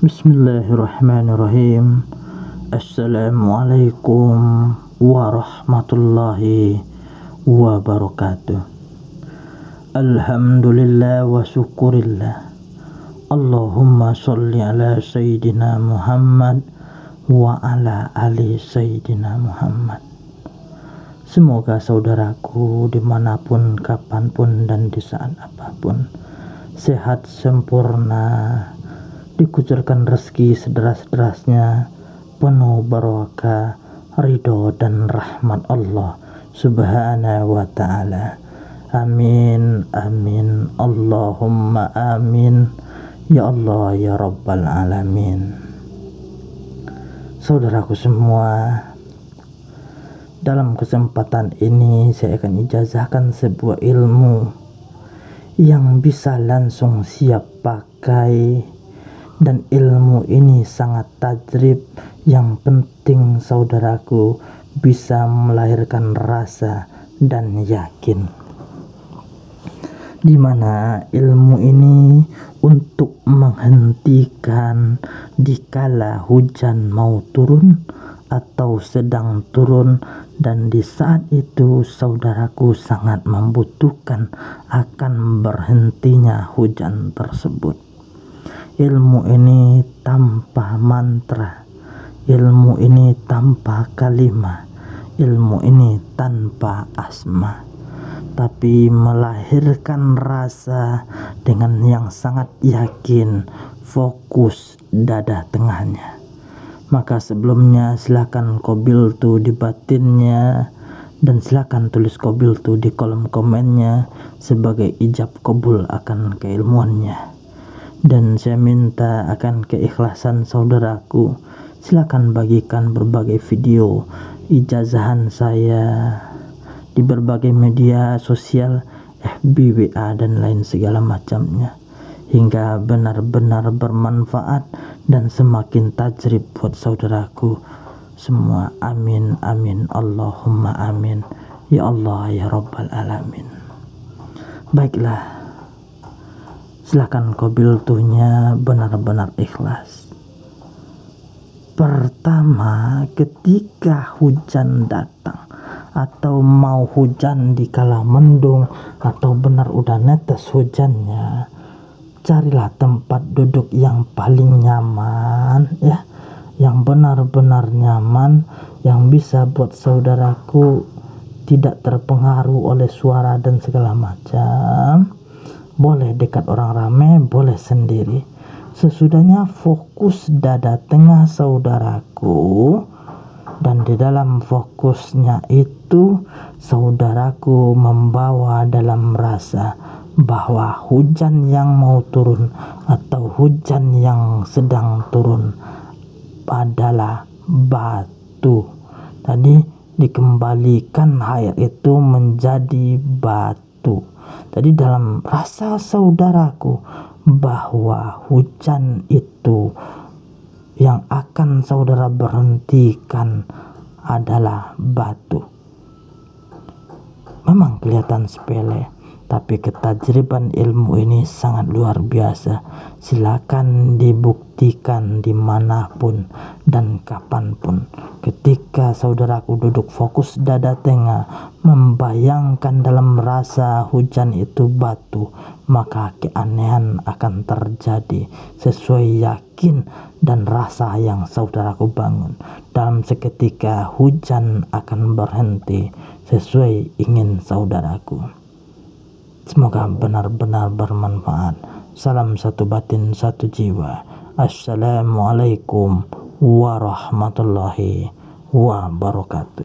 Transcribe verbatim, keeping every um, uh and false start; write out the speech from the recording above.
Bismillahirrahmanirrahim. Assalamualaikum warahmatullahi wabarakatuh. Alhamdulillah wa syukurillah. Allahumma sholli ala Sayyidina Muhammad wa ala ali Sayyidina Muhammad. Semoga saudaraku dimanapun, kapanpun, dan di saat apapun sehat sempurna, dikucurkan rezeki sederas-derasnya, penuh barokah, ridho dan rahmat Allah subhanahu wa ta'ala. Amin, amin, Allahumma amin, ya Allah ya Rabbal alamin. Saudaraku semua, dalam kesempatan ini saya akan ijazahkan sebuah ilmu yang bisa langsung siap pakai, dan ilmu ini sangat tajrib. Yang penting saudaraku bisa melahirkan rasa dan yakin, dimana ilmu ini untuk menghentikan dikala hujan mau turun atau sedang turun, dan di saat itu saudaraku sangat membutuhkan akan berhentinya hujan tersebut. Ilmu ini tanpa mantra, ilmu ini tanpa kalimah, ilmu ini tanpa asma, tapi melahirkan rasa dengan yang sangat yakin, fokus dada tengahnya. Maka sebelumnya silakan kobil tuh di batinnya, dan silakan tulis kobil tuh di kolom komennya sebagai ijab kabul akan keilmuannya. Dan saya minta akan keikhlasan saudaraku, silakan bagikan berbagai video ijazahan saya di berbagai media sosial, F B, W A, dan lain segala macamnya, hingga benar-benar bermanfaat dan semakin tajrib buat saudaraku semua. Amin, amin, Allahumma amin, ya Allah ya Rabbal alamin. Baiklah, silakan kobil tuhnya benar-benar ikhlas. Pertama, ketika hujan datang atau mau hujan di kala mendung atau benar udah netes hujannya, carilah tempat duduk yang paling nyaman ya, yang benar-benar nyaman, yang bisa buat saudaraku tidak terpengaruh oleh suara dan segala macam. Boleh dekat orang ramai, boleh sendiri. Sesudahnya fokus dada tengah saudaraku, dan di dalam fokusnya itu saudaraku membawa dalam rasa bahwa hujan yang mau turun atau hujan yang sedang turun adalah batu. Tadi dikembalikan air itu menjadi batu. Tadi dalam rasa saudaraku bahwa hujan itu yang akan saudara berhentikan adalah batu. Memang kelihatan sepele, tapi ketajriban ilmu ini sangat luar biasa. Silakan dibuktikan dimanapun dan kapanpun. Ketika saudaraku duduk fokus dada tengah, membayangkan dalam rasa hujan itu batu, maka keanehan akan terjadi sesuai yakin dan rasa yang saudaraku bangun. Dalam seketika hujan akan berhenti sesuai ingin saudaraku. Semoga benar-benar bermanfaat. Salam satu batin, satu jiwa. Assalamualaikum warahmatullahi wabarakatuh.